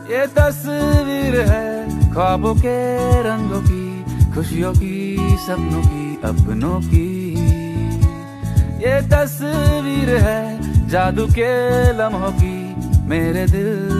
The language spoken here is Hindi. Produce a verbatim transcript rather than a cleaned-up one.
ये तस्वीर है ख्वाबों के रंगों की, खुशियों की, सपनों की, अपनों की। ये तस्वीर है जादू के लम्हों की, मेरे दिल